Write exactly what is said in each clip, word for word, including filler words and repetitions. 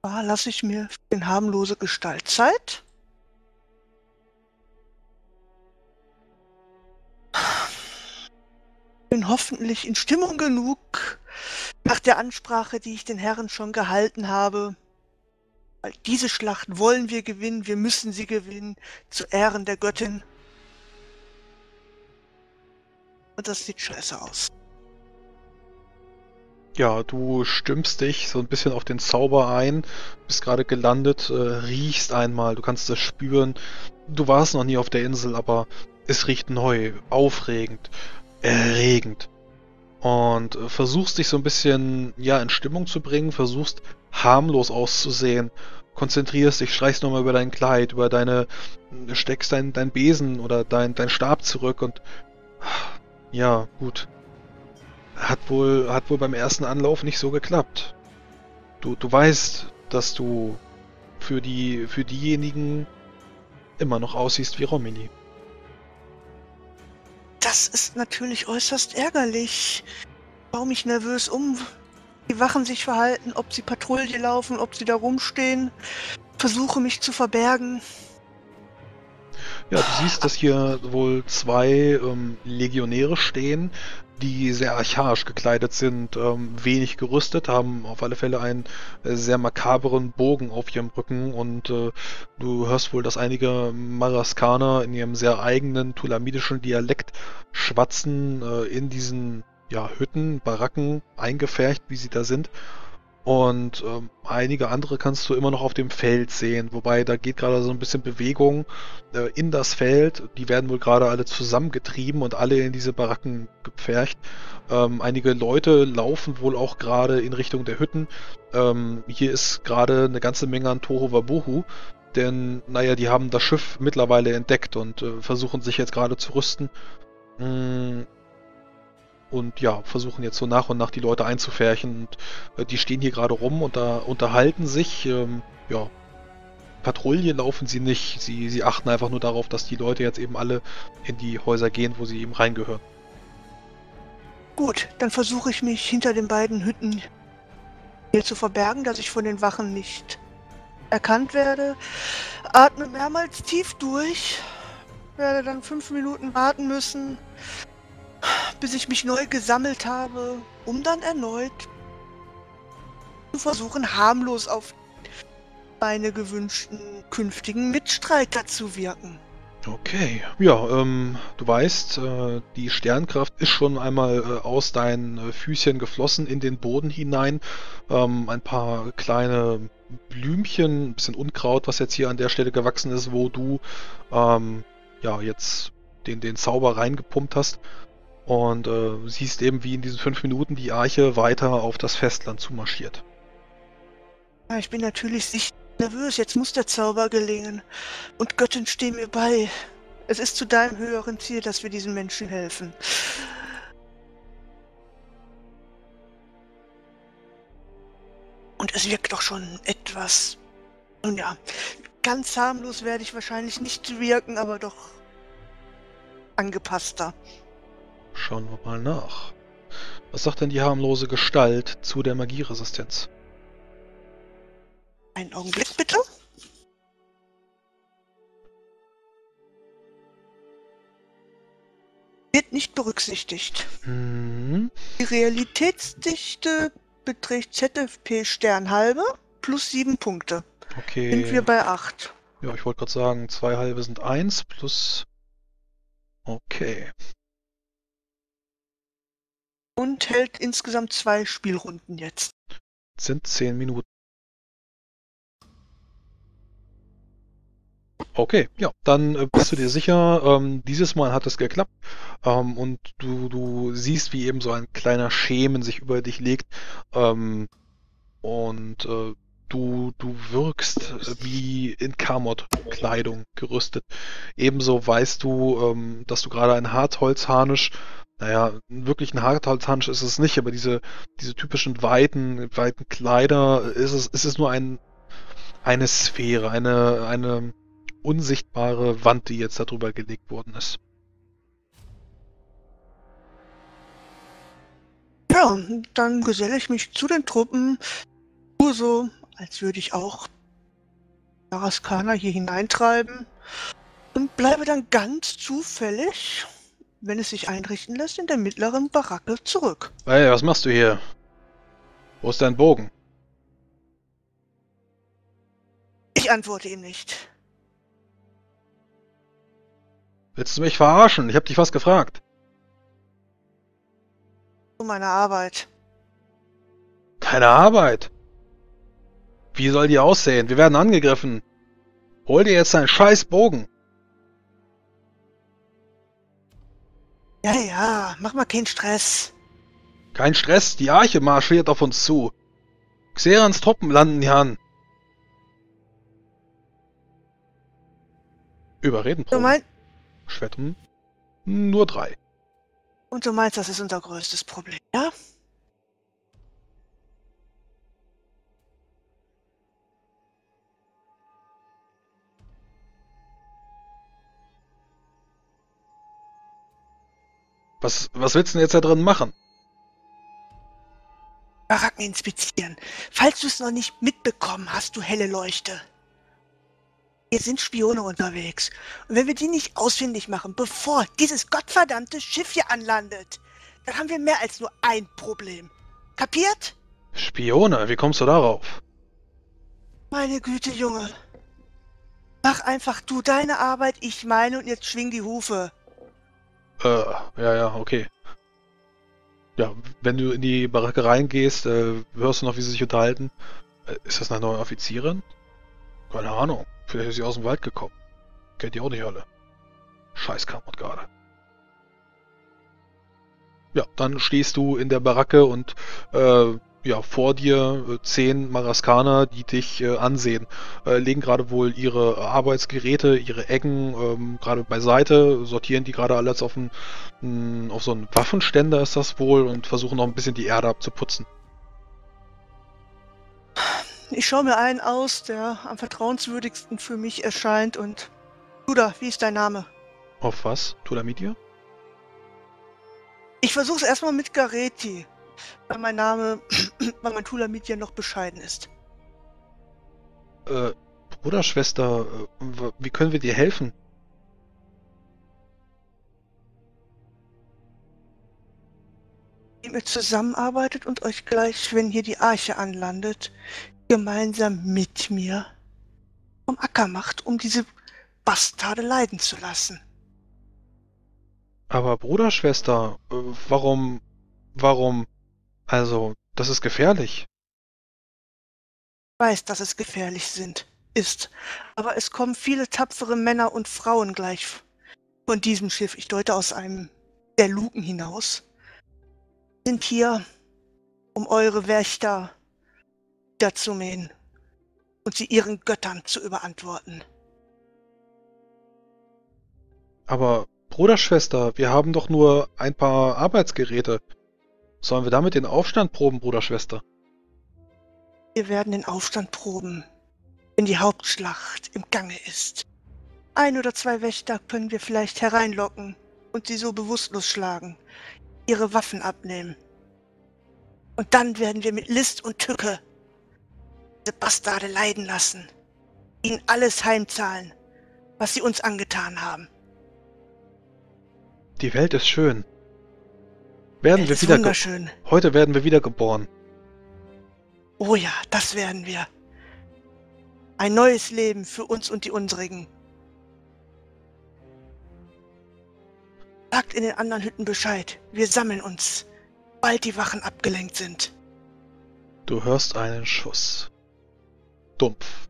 Da lasse ich mir für den harmlose Gestalt Zeit. Bin hoffentlich in Stimmung genug nach der Ansprache, die ich den Herren schon gehalten habe. Weil diese Schlacht wollen wir gewinnen, wir müssen sie gewinnen, zu Ehren der Göttin. Und das sieht scheiße aus. Ja, du stimmst dich so ein bisschen auf den Zauber ein, bist gerade gelandet, äh, riechst einmal, du kannst es spüren. Du warst noch nie auf der Insel, aber es riecht neu, aufregend, erregend. Und äh, versuchst dich so ein bisschen, ja, in Stimmung zu bringen, versuchst harmlos auszusehen, konzentrierst dich, streichst nochmal über dein Kleid, über deine, steckst dein, dein Besen oder dein, dein Stab zurück und ja, gut. Hat wohl, hat wohl beim ersten Anlauf nicht so geklappt. Du, du weißt, dass du für die, für diejenigen immer noch aussiehst wie Romilly. Das ist natürlich äußerst ärgerlich. Ich schaue mich nervös um, wie die Wachen sich verhalten, ob sie Patrouille laufen, ob sie da rumstehen. Versuche mich zu verbergen. Ja, du siehst, dass hier wohl zwei ähm, Legionäre stehen, die sehr archaisch gekleidet sind, ähm, wenig gerüstet, haben auf alle Fälle einen äh, sehr makaberen Bogen auf ihrem Rücken und äh, du hörst wohl, dass einige Maraskaner in ihrem sehr eigenen tulamidischen Dialekt schwatzen, äh, in diesen ja, Hütten, Baracken, eingepfercht, wie sie da sind. Und ähm, einige andere kannst du immer noch auf dem Feld sehen, wobei da geht gerade so ein bisschen Bewegung äh, in das Feld. Die werden wohl gerade alle zusammengetrieben und alle in diese Baracken gepfercht. Ähm, einige Leute laufen wohl auch gerade in Richtung der Hütten. Ähm, hier ist gerade eine ganze Menge an Tohuwabohu, denn, naja, die haben das Schiff mittlerweile entdeckt und äh, versuchen sich jetzt gerade zu rüsten. Mm, und ja, versuchen jetzt so nach und nach die Leute einzufärchen. Und äh, die stehen hier gerade rum und da unterhalten sich. Ähm, ja, Patrouille laufen sie nicht. Sie, sie achten einfach nur darauf, dass die Leute jetzt eben alle in die Häuser gehen, wo sie eben reingehören. Gut, dann versuche ich mich hinter den beiden Hütten hier zu verbergen, dass ich von den Wachen nicht erkannt werde. Atme mehrmals tief durch. Werde dann fünf Minuten warten müssen, bis ich mich neu gesammelt habe, um dann erneut zu versuchen, harmlos auf meine gewünschten künftigen Mitstreiter zu wirken. Okay, ja, ähm, du weißt, äh, die Sternkraft ist schon einmal äh, aus deinen äh, Füßchen geflossen in den Boden hinein. Ähm, ein paar kleine Blümchen, ein bisschen Unkraut, was jetzt hier an der Stelle gewachsen ist, wo du ähm, ja jetzt den, den Zauber reingepumpt hast. Und äh, siehst eben, wie in diesen fünf Minuten die Arche weiter auf das Festland zumarschiert. Ja, ich bin natürlich sichtlich nervös. Jetzt muss der Zauber gelingen. Und Göttin, steh mir bei. Es ist zu deinem höheren Ziel, dass wir diesen Menschen helfen. Und es wirkt doch schon etwas. Nun ja, ganz harmlos werde ich wahrscheinlich nicht wirken, aber doch angepasster. Schauen wir mal nach. Was sagt denn die harmlose Gestalt zu der Magieresistenz? Einen Augenblick bitte. Wird nicht berücksichtigt. Hm, Die Realitätsdichte beträgt Z F P Sternhalbe plus sieben Punkte. Sind wir okay. bei acht. Ja, ich wollte gerade sagen, zwei halbe sind eins plus. Okay. Und hält insgesamt zwei Spielrunden jetzt. Sind zehn Minuten. Okay, ja, dann äh, bist du dir sicher, ähm, dieses Mal hat es geklappt. Ähm, und du, du siehst, wie eben so ein kleiner Schemen sich über dich legt. Ähm, und äh, du, du wirkst äh, wie in Kamot-Kleidung gerüstet. Ebenso weißt du, ähm, dass du gerade ein Hartholzharnisch, naja, wirklich ein Hartholzharnisch ist es nicht, aber diese, diese typischen weiten, weiten Kleider, ist es, ist es nur ein, eine Sphäre, eine, eine unsichtbare Wand, die jetzt darüber gelegt worden ist. Ja, dann geselle ich mich zu den Truppen. Nur so als würde ich auch Maraskaner hier hineintreiben und bleibe dann ganz zufällig, wenn es sich einrichten lässt, in der mittleren Baracke zurück. Hey, was machst du hier? Wo ist dein Bogen? Ich antworte ihm nicht. Willst du mich verarschen? Ich hab dich was gefragt. Zu meiner Arbeit. Keine Arbeit. Wie soll die aussehen? Wir werden angegriffen. Hol dir jetzt deinen scheiß Bogen. Ja, ja, mach mal keinen Stress. Kein Stress, die Arche marschiert auf uns zu. Xerans Truppen landen hier an. Überreden, Du mein Schwerten nur drei. Und du meinst, das ist unser größtes Problem, ja? Was, was willst du denn jetzt da drin machen? Baracken inspizieren. Falls du es noch nicht mitbekommen hast, du helle Leuchte. Hier sind Spione unterwegs. Und wenn wir die nicht ausfindig machen, bevor dieses gottverdammte Schiff hier anlandet, dann haben wir mehr als nur ein Problem. Kapiert? Spione? Wie kommst du darauf? Meine Güte, Junge. Mach einfach du deine Arbeit, ich meine, und jetzt schwing die Hufe. Äh, ja, ja, okay. Ja, wenn du in die Baracke reingehst, äh, hörst du noch, wie sie sich unterhalten. Äh, ist das eine neue Offizierin? Keine Ahnung. Vielleicht ist sie aus dem Wald gekommen. Kennt ihr auch nicht alle. Scheiß Kammerad gerade. Ja, dann stehst du in der Baracke und äh, ja, vor dir äh, zehn Maraskaner, die dich äh, ansehen. Äh, legen gerade wohl ihre Arbeitsgeräte, ihre Eggen ähm, gerade beiseite, sortieren die gerade alles auf, ein, mh, auf so einen Waffenständer ist das wohl und versuchen noch ein bisschen die Erde abzuputzen. Ich schaue mir einen aus, der am vertrauenswürdigsten für mich erscheint und... Bruder, wie ist dein Name? Auf was? Tulamidia? Ich versuch's erstmal mit Gareti, weil mein Name, weil mein Tulamidia noch bescheiden ist. Äh, Bruder, Schwester, äh, wie können wir dir helfen? Ihr zusammenarbeitet und euch gleich, wenn hier die Arche anlandet, gemeinsam mit mir vom Acker macht, um diese Bastarde leiden zu lassen. Aber Bruder, Schwester, äh, warum, warum, also, das ist gefährlich. Ich weiß, dass es gefährlich sind, ist, aber es kommen viele tapfere Männer und Frauen gleich von diesem Schiff, ich deute aus einem der Luken hinaus, sind hier, um eure Wächter niederzumähen und sie ihren Göttern zu überantworten. Aber Bruder, Schwester, wir haben doch nur ein paar Arbeitsgeräte. Sollen wir damit den Aufstand proben, Bruder, Schwester? Wir werden den Aufstand proben, wenn die Hauptschlacht im Gange ist. Ein oder zwei Wächter können wir vielleicht hereinlocken und sie so bewusstlos schlagen, ihre Waffen abnehmen. Und dann werden wir mit List und Tücke diese Bastarde leiden lassen, ihnen alles heimzahlen, was sie uns angetan haben. Die Welt ist schön. Werden Welt wir ist wieder wunderschön. Heute werden wir wieder geboren. Oh ja, das werden wir. Ein neues Leben für uns und die unsrigen. Sagt in den anderen Hütten Bescheid. Wir sammeln uns, bald die Wachen abgelenkt sind. Du hörst einen Schuss. Dumpf.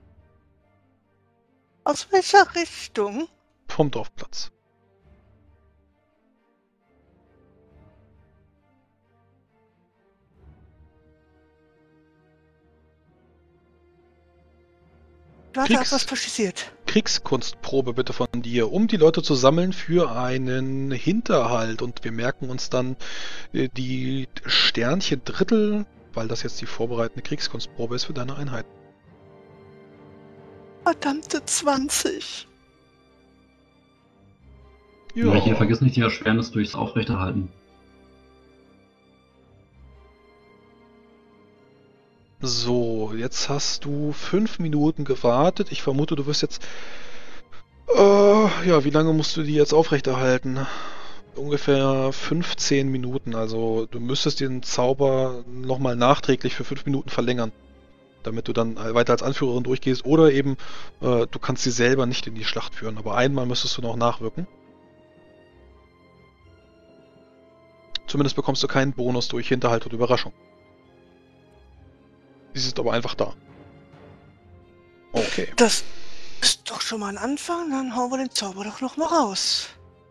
Aus welcher Richtung? Vom Dorfplatz. Warte, Kriegs- was passiert? Kriegskunstprobe bitte von dir, um die Leute zu sammeln für einen Hinterhalt. Und wir merken uns dann äh, die Sternchen Drittel, weil das jetzt die vorbereitende Kriegskunstprobe ist für deine Einheit. Verdammte zwanzig. Ja, hier vergiss nicht die Erschwernis durchs Aufrechterhalten. So, jetzt hast du fünf Minuten gewartet. Ich vermute, du wirst jetzt... Äh, ja, wie lange musst du die jetzt aufrechterhalten? Ungefähr fünfzehn Minuten. Also du müsstest den Zauber nochmal nachträglich für fünf Minuten verlängern, damit du dann weiter als Anführerin durchgehst. Oder eben, äh, du kannst sie selber nicht in die Schlacht führen. Aber einmal müsstest du noch nachwirken. Zumindest bekommst du keinen Bonus durch Hinterhalt und Überraschung. Sie ist aber einfach da. Okay. Das ist doch schon mal ein Anfang, dann hauen wir den Zauber doch noch mal raus.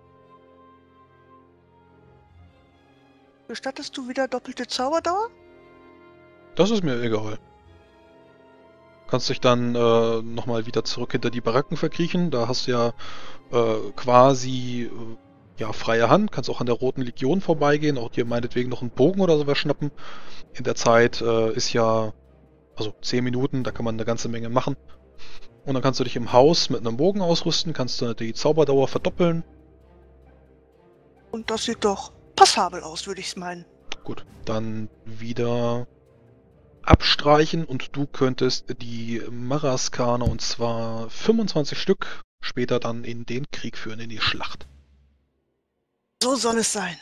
Gestattest du wieder doppelte Zauberdauer? Das ist mir egal. Kannst dich dann äh, nochmal wieder zurück hinter die Baracken verkriechen. Da hast du ja äh, quasi äh, ja, freie Hand. Kannst auch an der Roten Legion vorbeigehen. Auch dir meinetwegen noch einen Bogen oder sowas schnappen. In der Zeit äh, ist ja... Also zehn Minuten, da kann man eine ganze Menge machen. Und dann kannst du dich im Haus mit einem Bogen ausrüsten. Kannst du die Zauberdauer verdoppeln. Und das sieht doch passabel aus, würde ich es meinen. Gut, dann wieder... abstreichen und du könntest die Maraskane, und zwar fünfundzwanzig Stück, später dann in den Krieg führen, in die Schlacht. So soll es sein.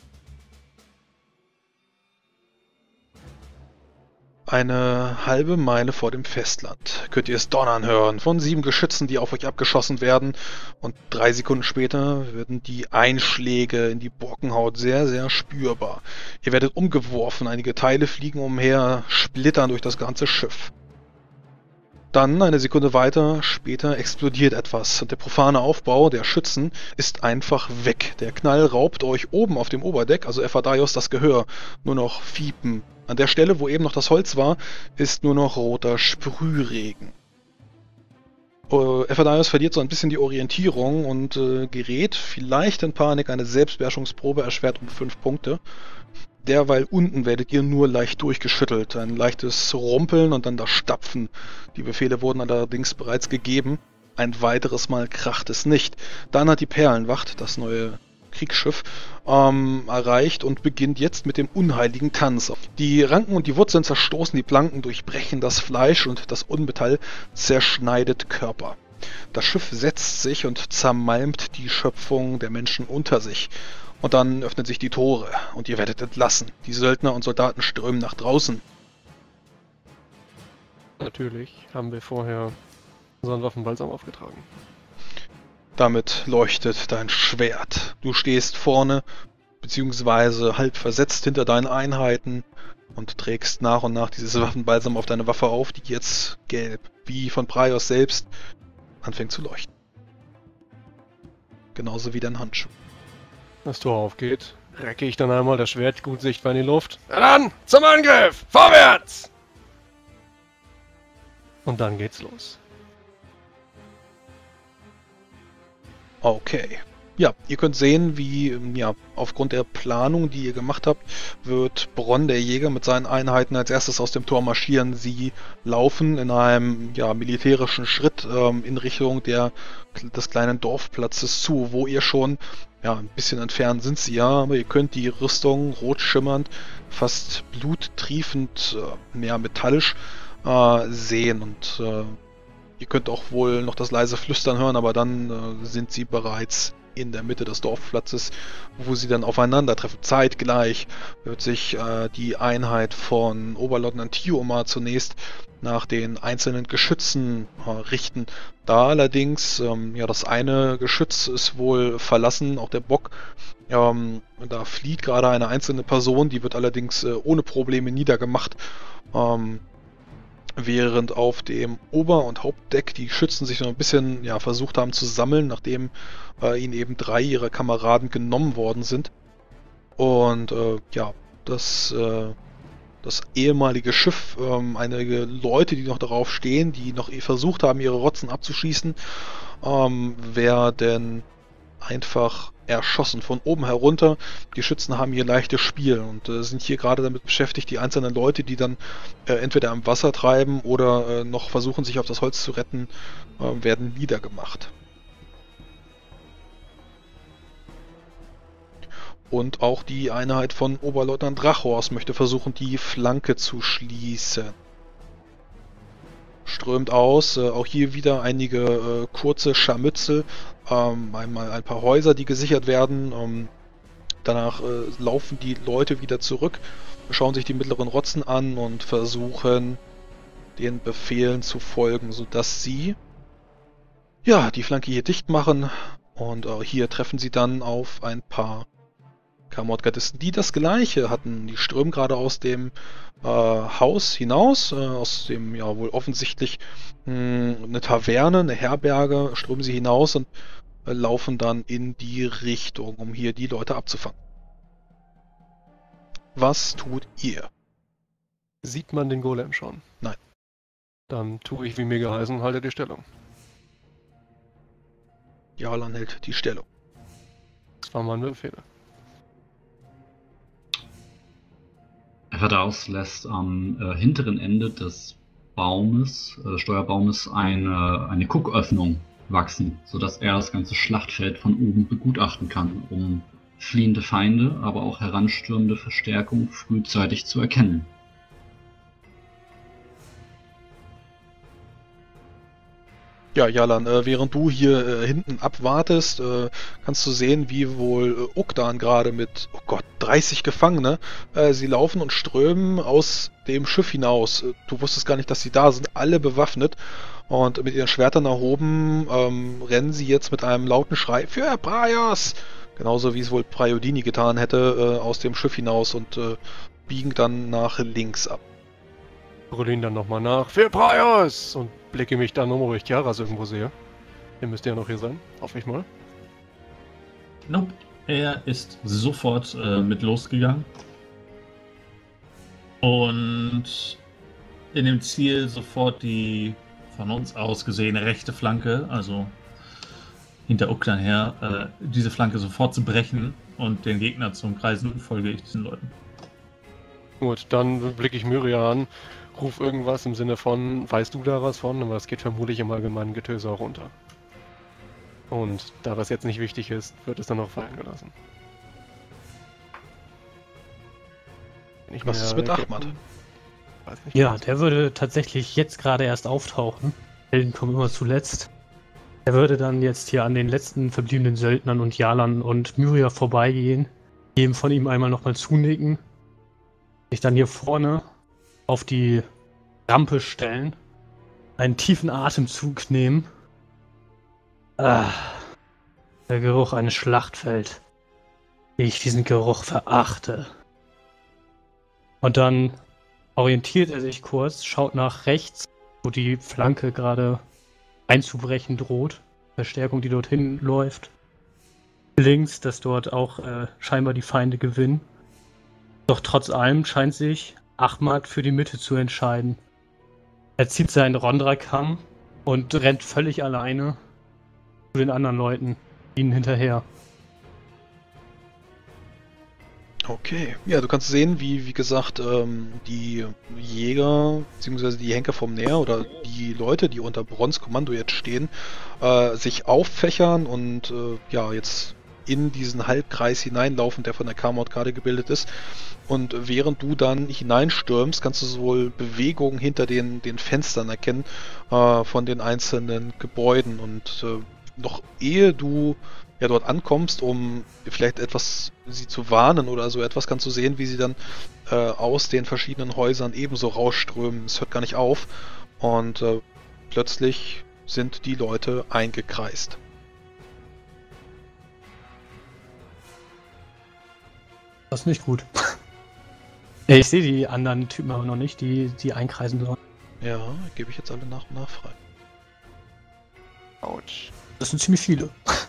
Eine halbe Meile vor dem Festland könnt ihr es donnern hören von sieben Geschützen, die auf euch abgeschossen werden, und drei Sekunden später werden die Einschläge in die Borkenhaut sehr, sehr spürbar. Ihr werdet umgeworfen, einige Teile fliegen umher, splittern durch das ganze Schiff. Dann, eine Sekunde weiter, später explodiert etwas und der profane Aufbau der Schützen ist einfach weg. Der Knall raubt euch oben auf dem Oberdeck, also Ephadaios, das Gehör, nur noch Fiepen. An der Stelle, wo eben noch das Holz war, ist nur noch roter Sprühregen. Uh, Ephadaios verliert so ein bisschen die Orientierung und äh, gerät vielleicht in Panik. Eine Selbstbeherrschungsprobe erschwert um fünf Punkte. Derweil unten werdet ihr nur leicht durchgeschüttelt. Ein leichtes Rumpeln und dann das Stapfen. Die Befehle wurden allerdings bereits gegeben. Ein weiteres Mal kracht es nicht. Dann hat die Perlenwacht, das neue Kriegsschiff, ähm, erreicht und beginnt jetzt mit dem unheiligen Tanz. Die Ranken und die Wurzeln zerstoßen die Planken, durchbrechen das Fleisch und das Unmetall zerschneidet Körper. Das Schiff setzt sich und zermalmt die Schöpfung der Menschen unter sich. Und dann öffnen sich die Tore und ihr werdet entlassen. Die Söldner und Soldaten strömen nach draußen. Natürlich haben wir vorher unseren Waffenbalsam aufgetragen. Damit leuchtet dein Schwert. Du stehst vorne, beziehungsweise halb versetzt hinter deinen Einheiten und trägst nach und nach dieses Waffenbalsam auf deine Waffe auf, die jetzt gelb, wie von Praios selbst, anfängt zu leuchten. Genauso wie dein Handschuh. Das Tor aufgeht, recke ich dann einmal das Schwert gut sichtbar in die Luft. Na dann, zum Angriff! Vorwärts! Und dann geht's los. Okay. Ja, ihr könnt sehen, wie ja, aufgrund der Planung, die ihr gemacht habt, wird Bronn, der Jäger, mit seinen Einheiten als erstes aus dem Tor marschieren. Sie laufen in einem ja, militärischen Schritt ähm, in Richtung der, des kleinen Dorfplatzes zu, wo ihr schon, ja, ein bisschen entfernt sind sie ja, aber ihr könnt die Rüstung rot schimmernd, fast bluttriefend, äh, mehr metallisch äh, sehen und äh, ihr könnt auch wohl noch das leise Flüstern hören, aber dann äh, sind sie bereits in der Mitte des Dorfplatzes, wo sie dann aufeinandertreffen. Zeitgleich wird sich äh, die Einheit von Oberleutnant Tiomar zunächst nach den einzelnen Geschützen äh, richten. Da allerdings, ähm, ja, das eine Geschütz ist wohl verlassen, auch der Bock. Ähm, da flieht gerade eine einzelne Person, die wird allerdings äh, ohne Probleme niedergemacht. Ähm, Während auf dem Ober- und Hauptdeck die Schützen sich noch ein bisschen ja, versucht haben zu sammeln, nachdem äh, ihnen eben drei ihrer Kameraden genommen worden sind. Und äh, ja, das, äh, das ehemalige Schiff, ähm, einige Leute, die noch darauf stehen, die noch versucht haben, ihre Rotzen abzuschießen, ähm, werden einfach erschossen von oben herunter. Die Schützen haben hier leichtes Spiel und äh, sind hier gerade damit beschäftigt, die einzelnen Leute, die dann äh, entweder am Wasser treiben oder äh, noch versuchen, sich auf das Holz zu retten, äh, werden niedergemacht. Und auch die Einheit von Oberleutnant Drachhorst möchte versuchen, die Flanke zu schließen. strömt aus. Äh, auch hier wieder einige äh, kurze Scharmützel. Ähm, einmal ein paar Häuser, die gesichert werden. Ähm, danach äh, laufen die Leute wieder zurück, schauen sich die mittleren Rotzen an und versuchen, den Befehlen zu folgen, sodass sie ja die Flanke hier dicht machen. Und äh, hier treffen sie dann auf ein paar Kamordgardisten, die das Gleiche hatten. Die strömen gerade aus dem äh, Haus hinaus, äh, aus dem ja wohl offensichtlich mh, eine Taverne, eine Herberge, strömen sie hinaus und äh, laufen dann in die Richtung, um hier die Leute abzufangen. Was tut ihr? Sieht man den Golem schon? Nein. Dann tue ich, wie mir geheißen, halte die Stellung. Jarlan hält die Stellung. Das waren meine Befehle. Radaus lässt am äh, hinteren Ende des Baumes, äh, Steuerbaumes, eine, eine Gucköffnung wachsen, sodass er das ganze Schlachtfeld von oben begutachten kann, um fliehende Feinde, aber auch heranstürmende Verstärkung frühzeitig zu erkennen. Ja, Jalan, äh, während du hier äh, hinten abwartest, äh, kannst du sehen, wie wohl äh, Ukdan gerade mit, oh Gott, dreißig Gefangene, äh, sie laufen und strömen aus dem Schiff hinaus. Äh, du wusstest gar nicht, dass sie da sind, alle bewaffnet und mit ihren Schwertern erhoben ähm, rennen sie jetzt mit einem lauten Schrei für Praios, genauso wie es wohl Praiodini getan hätte, äh, aus dem Schiff hinaus und äh, biegen dann nach links ab. Brülle ihn dann nochmal nach. Für Praios! Und blicke mich dann um, ob ich Chiaras irgendwo sehe. Der müsste ja noch hier sein. Hoffe ich mal. Nope. Er ist sofort äh, mit losgegangen. Und in dem Ziel sofort die von uns aus gesehene rechte Flanke, also hinter Ukdan her, äh, diese Flanke sofort zu brechen und den Gegner zu umkreisen, folge ich diesen Leuten. Gut, dann blicke ich Myria an. Ruf irgendwas im Sinne von, weißt du da was von? Aber das geht vermutlich im allgemeinen Getöse auch runter. Und da das jetzt nicht wichtig ist, wird es dann auch fallen gelassen. Was ist mit Ahmad? Ja, der würde tatsächlich jetzt gerade erst auftauchen. Helden kommen immer zuletzt. Er würde dann jetzt hier an den letzten verbliebenen Söldnern und Jarlan und Myria vorbeigehen, jedem von ihm einmal nochmal zunicken, sich dann hier vorne auf die Rampe stellen, einen tiefen Atemzug nehmen. Ah, der Geruch eines Schlachtfelds. Wie ich diesen Geruch verachte. Und dann orientiert er sich kurz, schaut nach rechts, wo die Flanke gerade einzubrechen droht. Verstärkung, die dorthin läuft. Links, dass dort auch äh, scheinbar die Feinde gewinnen. Doch trotz allem scheint sich Ahmad für die Mitte zu entscheiden. Er zieht seinen Rondra-Kamm und rennt völlig alleine zu den anderen Leuten, ihnen hinterher. Okay, ja, du kannst sehen, wie, wie gesagt, ähm, die Jäger, beziehungsweise die Henker vom Neer oder die Leute, die unter Brons Kommando jetzt stehen, äh, sich auffächern und äh, ja, jetzt in diesen Halbkreis hineinlaufen, der von der Kamord gerade gebildet ist. Und während du dann hineinstürmst, kannst du sowohl Bewegungen hinter den, den Fenstern erkennen äh, von den einzelnen Gebäuden. Und äh, noch ehe du ja dort ankommst, um vielleicht etwas sie zu warnen oder so etwas, kannst du sehen, wie sie dann äh, aus den verschiedenen Häusern ebenso rausströmen. Es hört gar nicht auf. Und äh, plötzlich sind die Leute eingekreist. Das ist nicht gut. Ich sehe die anderen Typen aber noch nicht, die, die einkreisen sollen. Ja, gebe ich jetzt alle nach und nach frei. Autsch. Das sind ziemlich viele.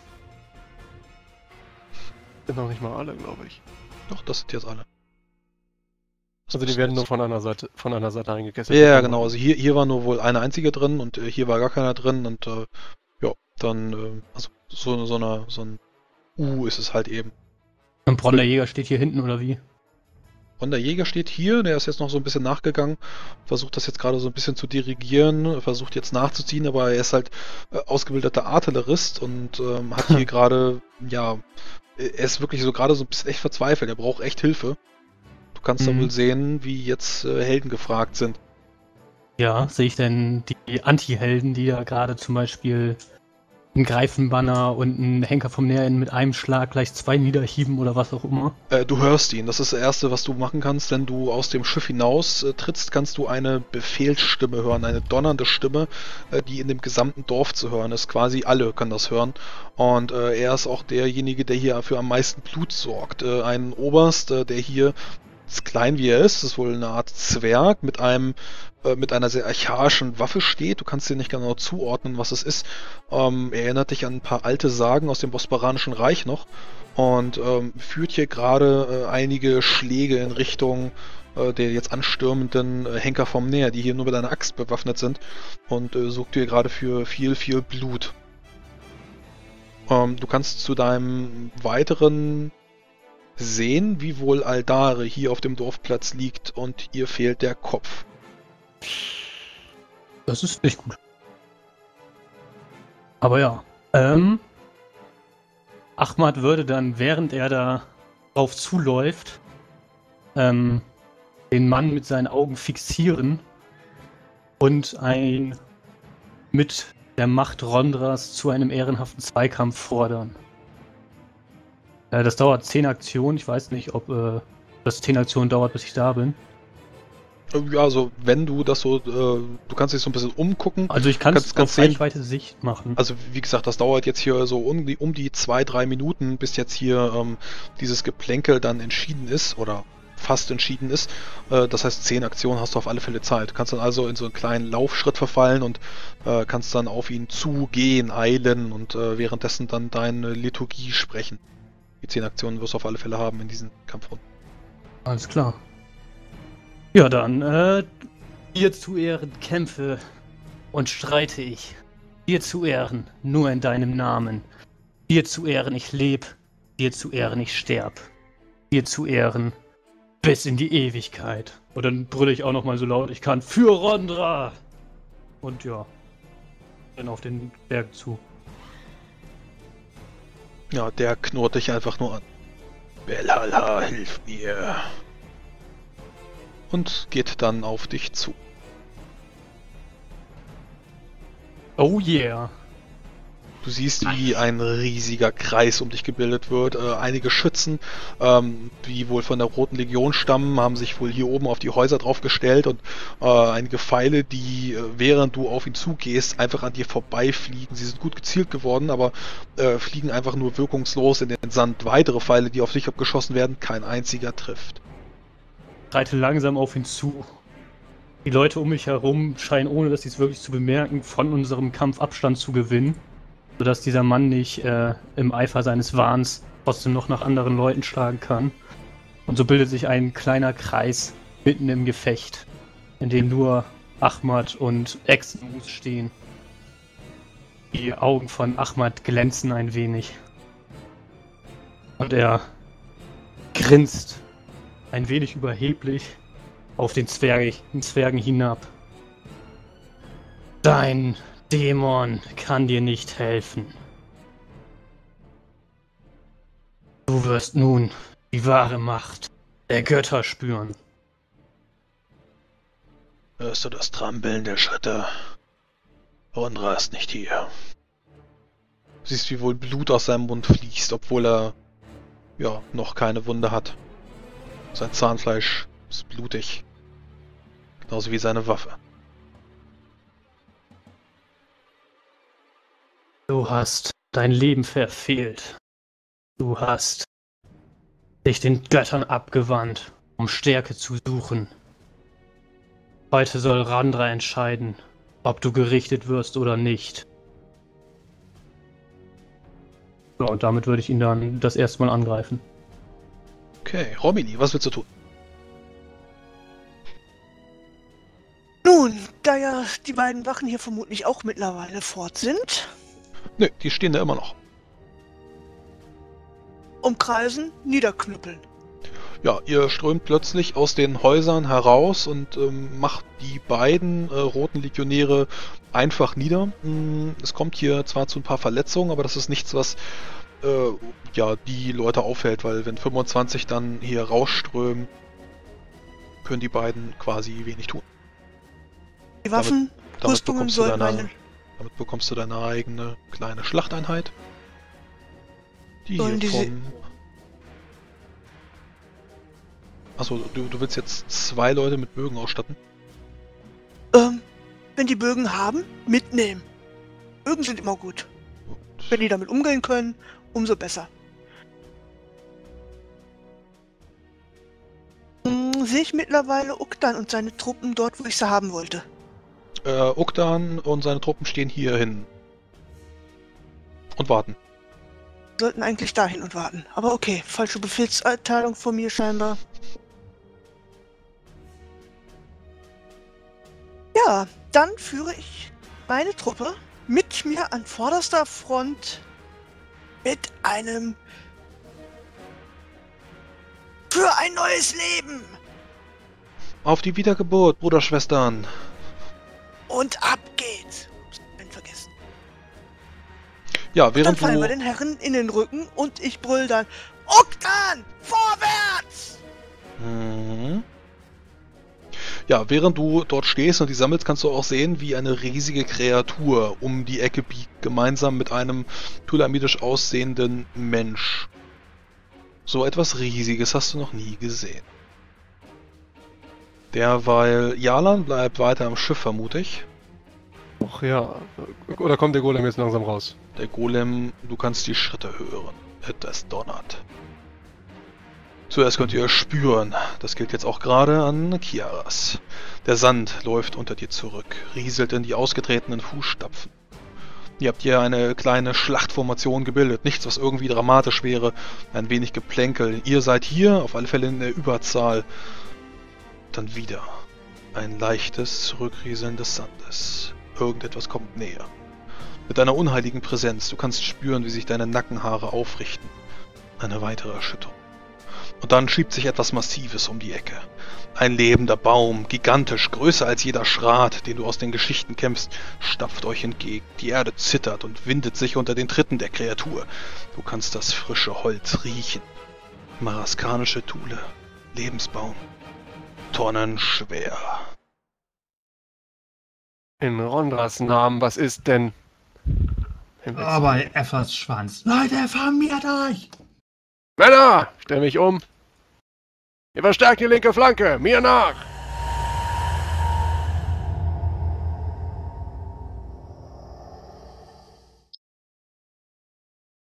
Sind noch nicht mal alle, glaube ich. Doch, das sind jetzt alle. Das Also die werden nur von einer Seite von einer Seite eingekesselt. Ja, genau. Also hier, hier war nur wohl eine einzige drin und äh, hier war gar keiner drin und äh, ja, dann äh, also so, so, eine, so ein U ist es halt eben. Und Bronn der Jäger steht hier hinten, oder wie? Und der Jäger steht hier, der ist jetzt noch so ein bisschen nachgegangen, versucht das jetzt gerade so ein bisschen zu dirigieren, versucht jetzt nachzuziehen, aber er ist halt äh, ausgebildeter Artillerist und ähm, hat hier gerade, ja, er ist wirklich so gerade so ein bisschen echt verzweifelt, er braucht echt Hilfe. Du kannst Mhm. da wohl sehen, wie jetzt äh, Helden gefragt sind. Ja, sehe ich denn die Anti-Helden, die da gerade zum Beispiel ein Greifenbanner und ein Henker vom Näheren mit einem Schlag gleich zwei niederhieben oder was auch immer? Äh, du hörst ihn. Das ist das Erste, was du machen kannst. Wenn du aus dem Schiff hinaus äh, trittst, kannst du eine Befehlsstimme hören, eine donnernde Stimme, äh, die in dem gesamten Dorf zu hören ist. Quasi alle können das hören. Und äh, er ist auch derjenige, der hier für am meisten Blut sorgt. Äh, ein Oberst, äh, der hier, klein wie er ist, ist wohl eine Art Zwerg mit einem äh, mit einer sehr archaischen Waffe steht. Du kannst dir nicht genau zuordnen, was es ist. Ähm, erinnert dich an ein paar alte Sagen aus dem Bosporanischen Reich noch und ähm, führt hier gerade äh, einige Schläge in Richtung äh, der jetzt anstürmenden äh, Henker vom Meer, die hier nur mit einer Axt bewaffnet sind und äh, sorgt hier gerade für viel, viel Blut. Ähm, du kannst zu deinem weiteren sehen, wie wohl Aldare hier auf dem Dorfplatz liegt und ihr fehlt der Kopf. Das ist nicht gut. Aber ja, ähm, Ahmad würde dann, während er da drauf zuläuft, ähm, den Mann mit seinen Augen fixieren und ein mit der Macht Rondras zu einem ehrenhaften Zweikampf fordern. Das dauert zehn Aktionen. Ich weiß nicht, ob äh, das zehn Aktionen dauert, bis ich da bin. Ja, also wenn du das so, äh, du kannst dich so ein bisschen umgucken. Also ich kann es auf Reichweite Sicht machen. Also wie gesagt, das dauert jetzt hier so um die, um die zwei, drei Minuten, bis jetzt hier ähm, dieses Geplänkel dann entschieden ist oder fast entschieden ist. Äh, das heißt, zehn Aktionen hast du auf alle Fälle Zeit. Du kannst dann also in so einen kleinen Laufschritt verfallen und äh, kannst dann auf ihn zugehen, eilen und äh, währenddessen dann deine Liturgie sprechen. Die zehn Aktionen wirst du auf alle Fälle haben in diesen Kampfrunden. Alles klar. Ja, dann, äh, dir zu Ehren kämpfe und streite ich. Dir zu Ehren nur in deinem Namen. Dir zu Ehren ich leb. Dir zu Ehren ich sterb. Dir zu Ehren bis in die Ewigkeit. Und dann brülle ich auch nochmal so laut ich kann. Für Rondra! Und ja, dann auf den Berg zu. Ja, der knurrt dich einfach nur an. Belhala, hilf mir. Und geht dann auf dich zu. Oh yeah. Du siehst, wie ein riesiger Kreis um dich gebildet wird. Äh, einige Schützen, ähm, die wohl von der Roten Legion stammen, haben sich wohl hier oben auf die Häuser draufgestellt und äh, einige Pfeile, die, äh, während du auf ihn zugehst, einfach an dir vorbeifliegen. Sie sind gut gezielt geworden, aber äh, fliegen einfach nur wirkungslos in den Sand. Weitere Pfeile, die auf dich abgeschossen werden, kein einziger trifft. Ich reite langsam auf ihn zu. Die Leute um mich herum scheinen, ohne dass sie es wirklich zu bemerken, von unserem Kampf Abstand zu gewinnen. Sodass dieser Mann nicht äh, im Eifer seines Wahns trotzdem noch nach anderen Leuten schlagen kann. Und so bildet sich ein kleiner Kreis mitten im Gefecht, in dem nur Ahmad und Exmus stehen. Die Augen von Ahmad glänzen ein wenig. Und er grinst ein wenig überheblich auf den Zwerg, den Zwergen hinab. Dein Dämon kann dir nicht helfen. Du wirst nun die wahre Macht der Götter spüren. Hörst du das Trampeln der Schritte? Rondra ist nicht hier. Du siehst, wie wohl Blut aus seinem Mund fließt, obwohl er ja noch keine Wunde hat. Sein Zahnfleisch ist blutig. Genauso wie seine Waffe. Du hast dein Leben verfehlt. Du hast dich den Göttern abgewandt, um Stärke zu suchen. Heute soll Rondra entscheiden, ob du gerichtet wirst oder nicht. Ja, und damit würde ich ihn dann das erste Mal angreifen. Okay, Romini, was willst du tun? Nun, da ja die beiden Wachen hier vermutlich auch mittlerweile fort sind. Nö, die stehen da immer noch. Umkreisen, niederknüppeln. Ja, ihr strömt plötzlich aus den Häusern heraus und ähm, macht die beiden äh, roten Legionäre einfach nieder. Mm, es kommt hier zwar zu ein paar Verletzungen, aber das ist nichts, was äh, ja, die Leute auffällt, weil wenn fünfundzwanzig dann hier rausströmen, können die beiden quasi wenig tun. Die Waffen, damit Rüstungen bekommst, du sollten deine, eine, damit bekommst du deine eigene kleine Schlachteinheit. Die Sollen hier diese- vom... Achso, du, du willst jetzt zwei Leute mit Bögen ausstatten? ähm, wenn die Bögen haben, mitnehmen. Bögen sind immer gut. Gut. Wenn die damit umgehen können, umso besser. Hm, sehe ich mittlerweile Uktan und seine Truppen dort, wo ich sie haben wollte. Äh, Uktan und seine Truppen stehen hier hin. Und warten. Sollten eigentlich dahin und warten. Aber okay, falsche Befehlserteilung von mir scheinbar. Ja, dann führe ich meine Truppe mit mir an vorderster Front mit einem für ein neues Leben Auf die Wiedergeburt, Bruderschwestern. und ab geht's. Ups, bin vergessen. Ja, Dann während fallen wir du... den Herren in den Rücken und ich brüll dann Uktan, vorwärts! Mhm. Ja, während du dort stehst und die sammelst, kannst du auch sehen, wie eine riesige Kreatur um die Ecke biegt, gemeinsam mit einem pyramidisch aussehenden Mensch. So etwas Riesiges hast du noch nie gesehen. Derweil Jalan bleibt weiter am Schiff, vermute ich. Ach ja. Oder kommt der Golem jetzt langsam raus? Der Golem, du kannst die Schritte hören. Es donnert. Zuerst könnt ihr spüren, das gilt jetzt auch gerade an Kiaras. Der Sand läuft unter dir zurück, rieselt in die ausgetretenen Fußstapfen. Ihr habt hier eine kleine Schlachtformation gebildet, nichts, was irgendwie dramatisch wäre, ein wenig Geplänkel. Ihr seid hier, auf alle Fälle in der Überzahl. Dann wieder ein leichtes Zurückrieseln des Sandes. Irgendetwas kommt näher. Mit einer unheiligen Präsenz, du kannst spüren, wie sich deine Nackenhaare aufrichten. Eine weitere Erschütterung. Und dann schiebt sich etwas Massives um die Ecke. Ein lebender Baum, gigantisch, größer als jeder Schrat, den du aus den Geschichten kennst, stapft euch entgegen. Die Erde zittert und windet sich unter den Tritten der Kreatur. Du kannst das frische Holz riechen. Maraskanische Thule, Lebensbaum, tonnenschwer. In Rondras Namen, was ist denn? Himmels- Aber Effers Schwanz. Leute, vermiert euch! Männer, stell mich um. Ihr verstärkt die linke Flanke, mir nach!